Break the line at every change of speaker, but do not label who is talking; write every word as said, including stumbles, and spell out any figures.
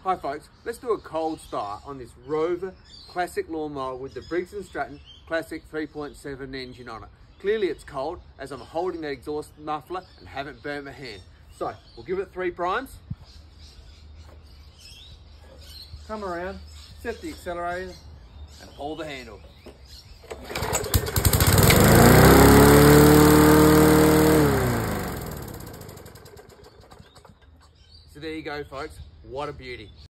Hi folks, let's do a cold start on this Rover classic lawnmower with the Briggs and Stratton classic three point seven engine on it. Clearly it's cold as I'm holding the exhaust muffler and haven't burnt my hand. So we'll give it three primes. Come around, set the accelerator and pull the handle. So there you go folks, what a beauty.